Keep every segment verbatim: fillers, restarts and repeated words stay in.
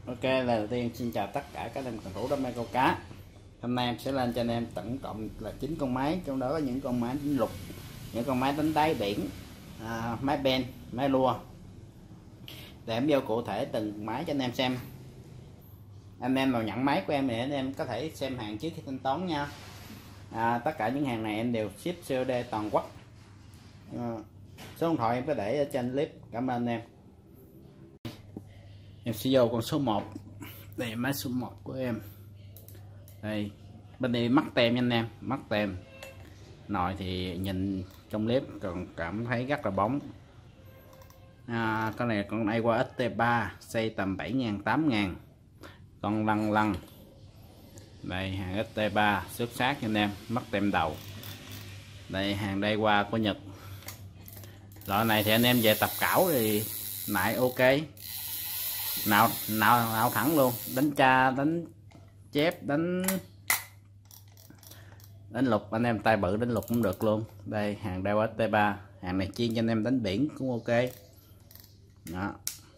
Ok, lời đầu tiên xin chào tất cả các anh em cầu thủ đam mê câu cá. Hôm nay em sẽ lên cho anh em tổng cộng là chín con máy, trong đó có những con máy đánh lục, những con máy đánh đáy biển, à, máy ben, máy lua. Để em vô cụ thể từng máy cho anh em xem. Anh em nào nhận máy của em thì anh em có thể xem hàng trước khi thanh toán nha. À, tất cả những hàng này em đều ship xê ô đê toàn quốc. À, số điện thoại em có để ở trên clip. Cảm ơn anh em. Em sẽ vô con số một. Đây máy số một của em. Đây bên đây mắc tem nha anh em, mắc tem. Nồi thì nhìn trong clip còn cảm thấy rất là bóng. À, con này con này qua ét tê ba, xây tầm bảy ngàn tám ngàn. Con lăn lăn. Đây hàng ét tê ba xuất sắc nha anh em, mắc tem đầu. Đây hàng đây qua của Nhật. Loại này thì anh em về tập cảo thì lại ok. Nào nào nào thẳng luôn, đánh cha, đánh chép, đánh đánh lục, anh em tay bự đánh lục cũng được luôn. Đây hàng đeo ét tê ba, hàng này chuyên cho anh em đánh biển cũng ok. Đó.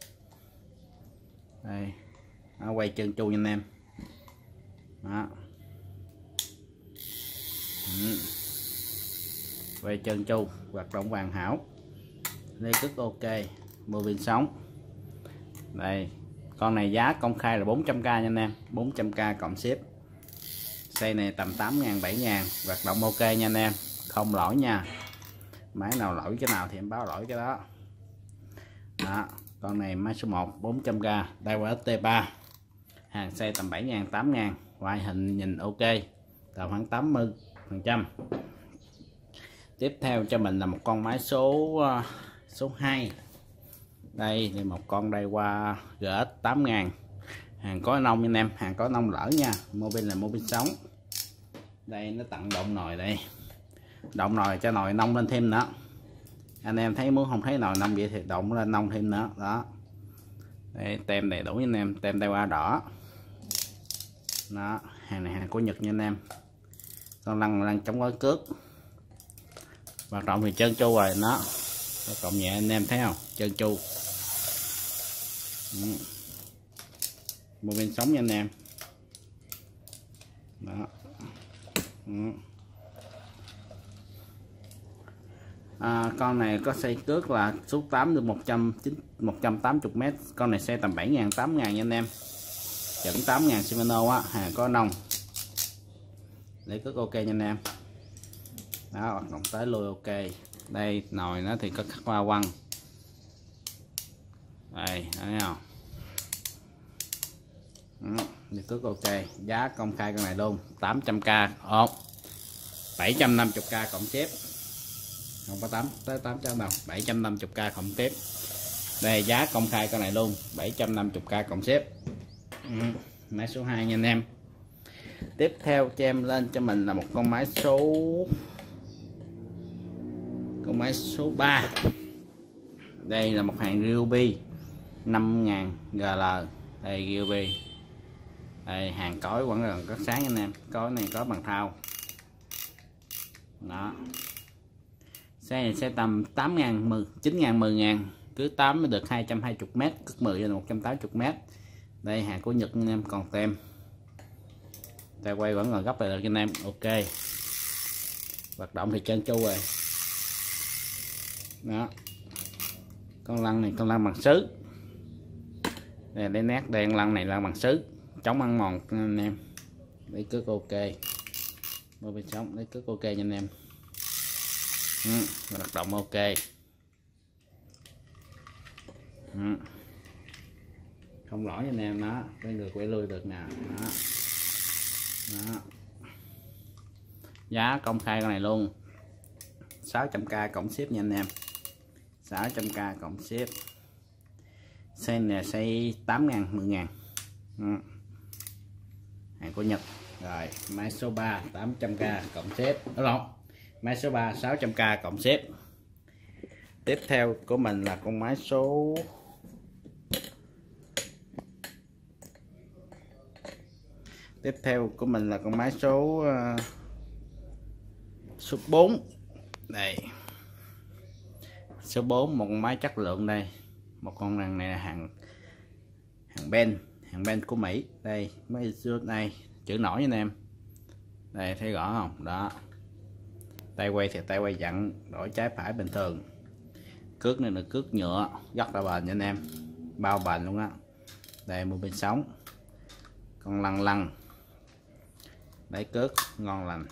Đây. Nó quay chân chu nha anh em. Đó. Ừ. Quay chân chu, hoạt động hoàn hảo. Đây rất ok, mua pin sống. Đây, con này giá công khai là bốn trăm k nha anh em, bốn trăm k cộng ship. Xây này tầm tám ngàn bảy ngàn, hoạt động ok nha anh em, không lỗi nha. Máy nào lỗi cái nào thì em báo lỗi cái đó. Đó, con này máy số một bốn trăm k, đây qua ét tê ba. Hàng xây tầm bảy ngàn tám ngàn, ngoại hình nhìn ok, tầm khoảng tám mươi phần trăm. Tiếp theo cho mình là một con máy số số hai. Đây thì một con đây qua giê ét tám ngàn. Hàng có nông anh em, hàng có nông lỡ nha, mua pin là mua pin sống. Đây nó tặng động nồi đây, động nồi cho nồi nông lên thêm nữa. Anh em thấy muốn không thấy nồi nông vậy thì động lên nông thêm nữa. Đó, đây tem đầy đủ anh em, tem tay qua đỏ. Đó, hàng này hàng của Nhật nha anh em. Con lăn lăn chống gói cước, hoạt động thì trơn tru rồi. Nó cộng nhẹ anh em thấy không, trơn tru. Ừ. Một bên sống nha anh em. Đó. Ừ. À, con này có xây cước là số tám được một trăm tám mươi mét. Con này xe tầm bảy ngàn tám ngàn nha anh em, chuẩn tám ngàn Shimano á, hàng có nông. Để cước ok nha anh em. Đó, hoạt động tới lui ok. Đây nồi nó thì có khắc hoa quăng. Đây thấy không. Để cước ok, giá công khai con này luôn tám trăm k ổn, bảy trăm năm mươi k cộng tiếp, không có tám tới tám trăm đâu, bảy trăm năm mươi k cộng tiếp. Đây giá công khai con này luôn bảy trăm năm mươi k cộng xếp. Ừ. Máy số hai nha anh em. Tiếp theo cho em lên cho mình là một con máy số con máy số ba. Đây là một hàng Ryobi năm ngàn giê lờ. Đây Ryobi. Đây hàng cối vẫn còn rất sáng anh em, cối này có bằng thau. Đó, xe này sẽ tầm tám ngàn, chín ngàn, mười ngàn, cứ tám mới được hai trăm hai mươi mét, cước mười là một trăm tám mươi mét. Đây hàng của Nhật anh em, còn tem. Tay quay vẫn còn gấp lại được anh em, ok. Hoạt động thì trơn tru rồi. Đó, con lăn này con lăn bằng sứ. Đây lấy nét đen, lăn này lăn bằng sứ, chống ăn mòn anh em. Lấy cước ok, mua bên sống, lấy cước ok nha anh em. Ừ, hoạt động ok. Ừ. Không lỗi nha anh em. Đó, cái người quay lui được nào. Đó. Đó. Giá công khai con này luôn sáu trăm k cộng ship nha anh em, sáu trăm k cộng ship. Xe này xây tám ngàn, mười ngàn. Ừ. Hàng của Nhật. Rồi máy số ba tám trăm k cộng ship. Đúng không? Máy số ba sáu trăm k cộng ship. Tiếp theo của mình là con máy số Tiếp theo của mình là con máy số uh, số bốn. Đây. Số bốn, một con máy chất lượng đây. Một con này là hàng hàng ben, hàng bên của Mỹ. Đây mấy này chữ nổi nha anh em, đây thấy rõ không đó. Tay quay thì tay quay dặn, đổi trái phải bình thường. Cước này là cước nhựa rất là bền nha anh em, bao bền luôn á. Đây một bên sống, con lăn lăn đáy cước ngon lành,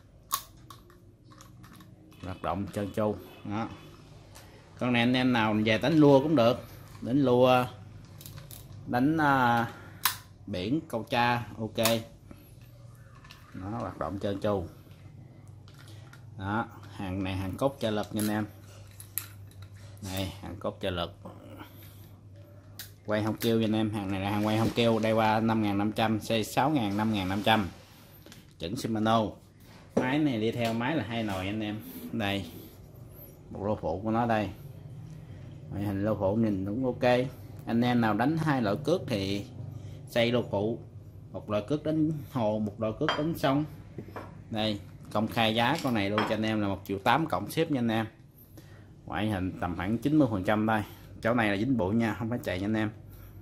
hoạt động trơn tru đó. Con này anh em nào về đánh lua cũng được, đánh lua, đánh uh, biển câu tra ok. Nó hoạt động trơn tru đó. Hàng này hàng cốt trợ lực nha anh em, này hàng cốt trợ lực, quay không kêu cho anh em. Hàng này là hàng quay không kêu, đây qua năm nghìn năm trăm, xây sáu nghìn, năm nghìn năm trăm, chuẩn Shimano. Máy này đi theo máy là hai nồi anh em. Đây bộ lô phụ của nó đây, ngoại hình lô phụ nhìn cũng ok. Anh em nào đánh hai loại cước thì xây lô phụ, một loại cước đánh hồ, một loại cước đánh sông. Đây công khai giá con này luôn cho anh em là một triệu tám cộng ship nha anh em. Ngoại hình tầm khoảng chín mươi phần trăm đây, chỗ này là dính bụi nha, không phải chạy nha anh em.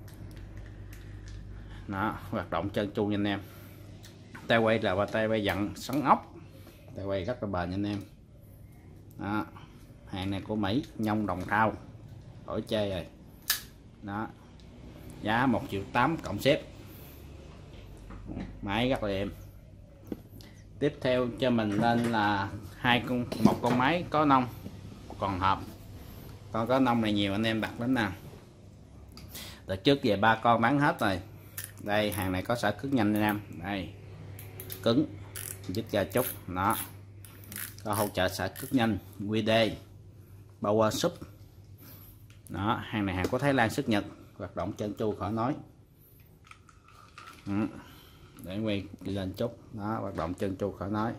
Đó, hoạt động trơn tru nha anh em. Tay quay là tay quay dặn xoắn ốc, tay quay rất là bền nha anh em. Đó, hàng này của Mỹ, nhông đồng thau, khỏi chê rồi. Đó, giá một triệu tám cộng ship, máy rất là êm. Tiếp theo cho mình lên là hai con, một con máy có nông còn hộp. Con có nông này nhiều anh em đặt lắm nè, đợt trước về ba con bán hết rồi. Đây hàng này có xả cứng nhanh anh em, đây cứng dứt ra chút đó, có hỗ trợ xả cứng nhanh quy đê Power Sub đó. Hàng này hàng có Thái Lan xuất Nhật, hoạt động trơn tru khỏi nói. Ừ. Để quay lên chút đó, hoạt động trơn tru khỏi nói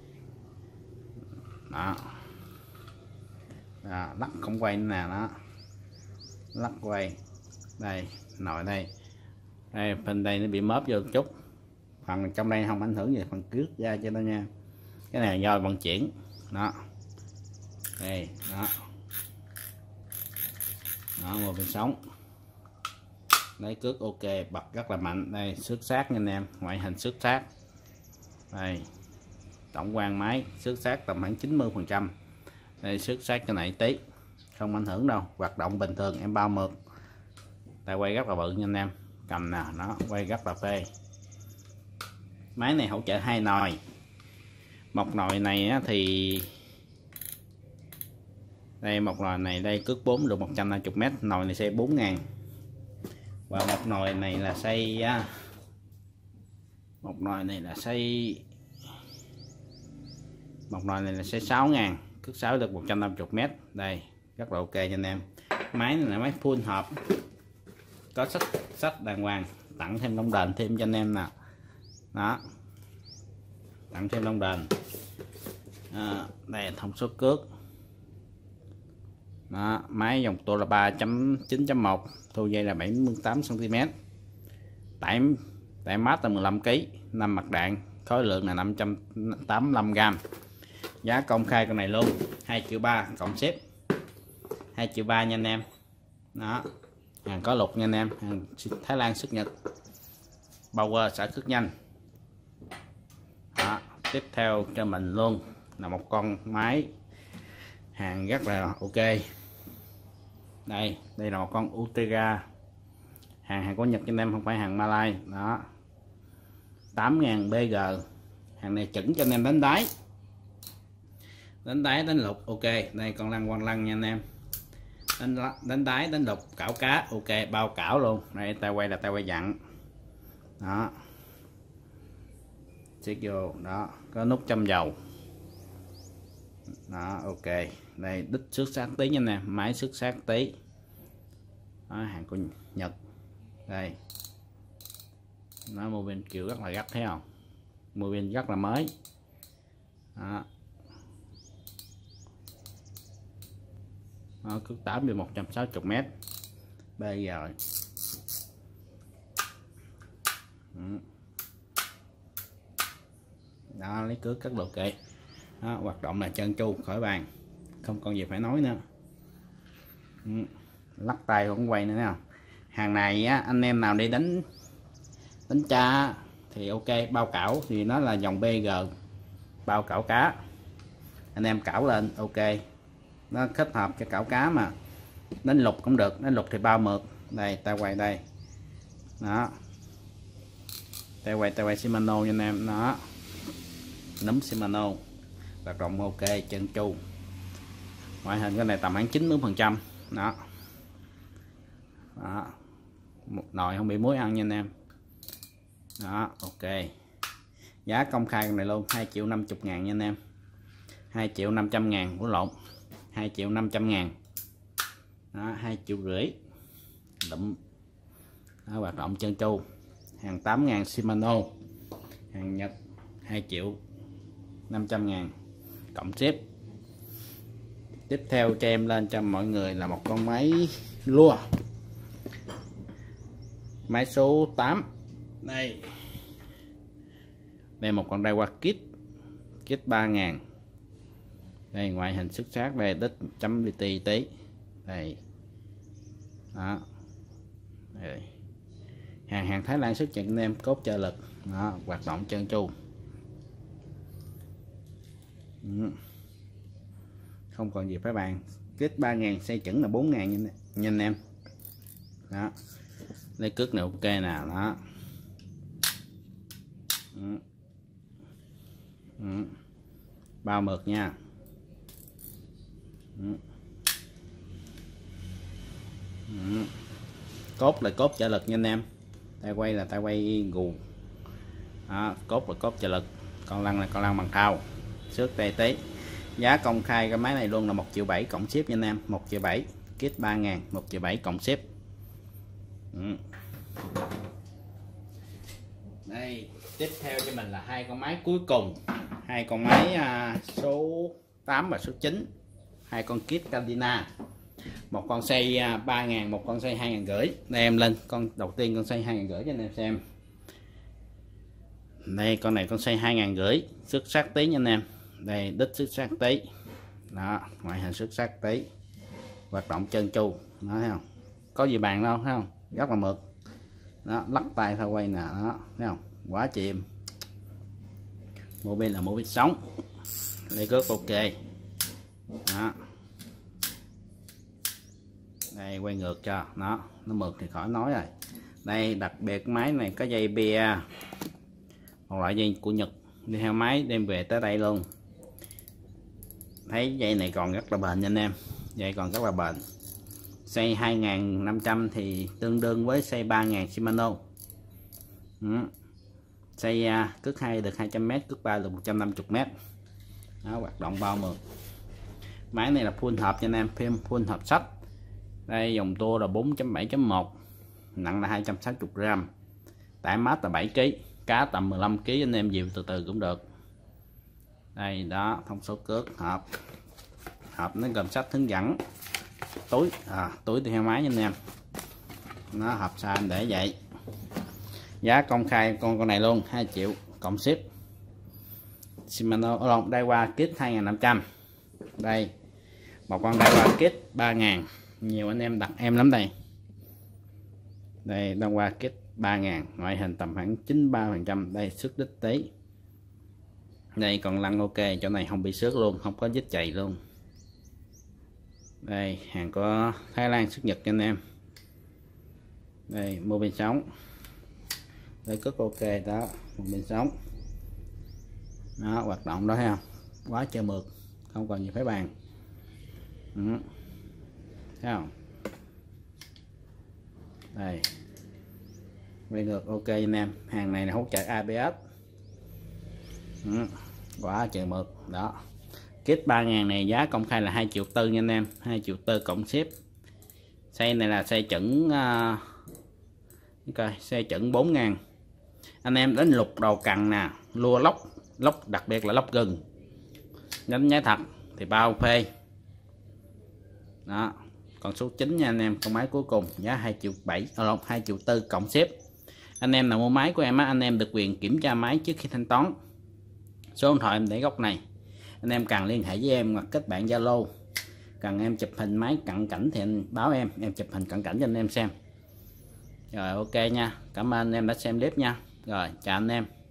đó. À, lắc không quay nữa nè đó, lắc quay đây, nồi đây, đây phần đây nó bị móp vô một chút, phần trong đây không ảnh hưởng gì phần cước ra cho nó nha. Cái này do vận chuyển đó, đây đó, đó một bên sống, lấy cước ok, bật rất là mạnh. Đây xước sát nha anh em, ngoại hình xước sát đây, tổng quan máy xước sát tầm khoảng chín mươi phần trăm. Đây xước sát cái này tí không ảnh hưởng đâu, hoạt động bình thường em bao mượt. Tay quay rất là bự nha anh em, cầm nè nó quay rất là phê. Máy này hỗ trợ hai nồi, một nồi này á, thì đây một nồi này đây cước bốn được một trăm năm mươi mét, nồi này xây bốn ngàn, và một nồi này là xây một nồi này là xây một nồi này là xây sáu ngàn, cước sáu được một trăm năm mươi mét. Đây rất là ok cho anh em. Máy này là máy full hộp, có sách sách đàng hoàng, tặng thêm lông đền thêm cho anh em nè đó, tặng thêm lông đền. À, đây là thông số cước đó. Máy dòng tua là ba chấm chín chấm một, thu dây là bảy mươi tám xăng ti mét, tải tải mát là mười lăm ki lô gam, năm mặt đạn, khối lượng là năm trăm tám mươi lăm gam. Giá công khai con này luôn hai triệu ba cộng ship, hai triệu ba nha anh em. Đó, hàng có lục nha anh em, hàng Thái Lan xuất Nhật, power xả cước nhanh. Đó, tiếp theo cho mình luôn là một con máy hàng rất là ok. Đây, đây là một con Ultegra, hàng hàng của Nhật cho anh em, không phải hàng Malay đó. tám nghìn B G, hàng này chuẩn cho anh em đánh đáy, đánh đáy đánh lục ok. Đây con lăn quăng lăn nha anh em, đánh đánh đáy đánh lục cảo cá ok, bao cảo luôn. Đây tay quay là tay quay dặn đó, siết vô đó, có nút châm dầu đó ok. Đây đích xước sát tí nha anh em, máy xước sát tí đó, hàng của Nhật. Đây nó mua bên kiểu rất là gắt, thấy không, mua bên rất là mới đó. Nó cước tám về một trăm sáu mươi mét bây giờ. Đó, lấy cước cắt đồ kệ đó, hoạt động là trơn tru khỏi bàn, không còn gì phải nói nữa. Lắc tay cũng quay nữa nào. Hàng này á, anh em nào đi đánh Bánh cha thì ok, bao cảo thì nó là dòng bê giê, bao cảo cá, anh em cảo lên ok, nó thích hợp cho cảo cá mà. Đánh lục cũng được, đánh lục thì bao mượt. Đây ta quay đây đó, ta quay ta quay Shimano nha anh em, nó nấm Shimano, hoạt động ok, chân chu, ngoại hình cái này tầm khoảng chín mươi phần trăm đó. Đó, một nồi không bị muối ăn nha anh em. Đó ok, giá công khai con này luôn hai triệu năm mươi ngàn nha anh em, hai triệu năm trăm ngàn của lộn, hai triệu năm trăm ngàn đó, hai triệu rưỡi đậm đó, hoạt động chân chu, hàng tám ngàn Shimano, hàng Nhật hai triệu năm trăm ngàn cộng ship. Tiếp theo cho em lên cho mọi người là một con máy lua, máy số tám đây, đây một con Daiwa kit kit ba ngàn, đây ngoại hình xuất sắc, đây đít chấm bt tí đây đó, đây. hàng hàng Thái Lan xuất nhận em, cốt trợ lực đó, hoạt động chân chu. Ừ. Không còn gì phải bàn, kit ba ngàn xây chuẩn là bốn ngàn nha anh em đó, lấy cước này ok nào đó. Ừ. Ừ. Bao mực nha. Ừ. Ừ. Cốt là cốt trợ lực nha anh em, tay quay là tay quay gù đó, cốt là cốt trợ lực, con lăn là con lăn bằng thau, xước tê tí. Giá công khai cái máy này luôn là một triệu bảy cộng ship nha anh em, một triệu bảy, kit ba ngàn, một triệu bảy cộng ship. Ừ. Đây tiếp theo cho mình là hai con máy cuối cùng, hai con máy à, số tám và số chín, hai con kit Cardina, một con xây à, ba ngàn, một con xây hai ngàn rưỡi. Đây em lên con đầu tiên, con xây hai ngàn rưỡi cho anh em xem. Đây con này con xây hai ngàn rưỡi, xuất sắc tí nha anh em, đây đít xuất sắc tí đó, ngoại hình xuất sắc tí, hoạt động chân chu đó, thấy không, có gì bàn đâu, thấy không, rất là mượt đó, lắc tay thôi quay nè đó, thấy không, quá chìm. Mô bên là mô bên sống, lấy cước ok đó, đây quay ngược cho nó nó mượt thì khỏi nói rồi. Đây đặc biệt máy này có dây bia, một loại dây của Nhật, đi theo máy đem về tới đây luôn, thấy dây này còn rất là bền nha anh em, dây còn rất là bền. Xây hai ngàn năm trăm thì tương đương với xây ba ngàn Shimano. Ừ. Xây uh, cước hai được hai trăm mét, cước ba được một trăm năm mươi mét đó, hoạt động bao mượt. Máy này là full hộp cho anh em, phim full hộp sách. Đây dòng tua là bốn chấm bảy chấm một, nặng là hai trăm sáu mươi gram, tải mát là bảy ki lô gam, cá tầm mười lăm ki lô gam, anh em dìu từ từ cũng được. Đây đó, thông số cước hộp, hộp nó gồm sách hướng dẫn, túi à, túi đi theo máy nha anh em, nó hộp xài để vậy. Giá công khai con con này luôn hai triệu cộng ship. Shimano lộn Daiwa kit hai ngàn năm trăm, đây một con Daiwa kit ba ngàn, nhiều anh em đặt em lắm đây. Đây Daiwa kit ba ngàn, ngoại hình tầm khoảng chín mươi ba phần trăm, đây xước đít tí, đây còn lăn ok, chỗ này không bị xước luôn, không có vết chày luôn. Đây hàng có Thái Lan xuất Nhật cho anh em, đây mua bên sống, đây cất ok đó, một bên sống đó, hoạt động đó thấy không, quá trời mượt, không còn gì phải bàn. Ừ. Thấy không, đây quay ngược ok anh em, hàng này là hỗ trợ a bê ét. Ừ. Quá trời mượt đó. Kit ba ngàn này giá công khai là hai triệu tư nha anh em, hai triệu tư cộng ship. Xe này là xe chuẩn uh, coi xe chuẩn bốn ngàn. Anh em đến lục đầu cần nè, lua lóc, lóc đặc biệt là lóc gừng, đánh nhái thật thì bao phê. Đó, còn số chín nha anh em, con máy cuối cùng giá hai triệu bảy, à, hai triệu tư cộng ship. Anh em nào mua máy của em á, anh em được quyền kiểm tra máy trước khi thanh toán. Số điện thoại em để góc này. Anh em cần liên hệ với em hoặc kết bạn Zalo. Cần em chụp hình máy cận cảnh thì anh báo em, em chụp hình cận cảnh cho anh em xem. Rồi ok nha, cảm ơn anh em đã xem clip nha. Rồi chào anh em.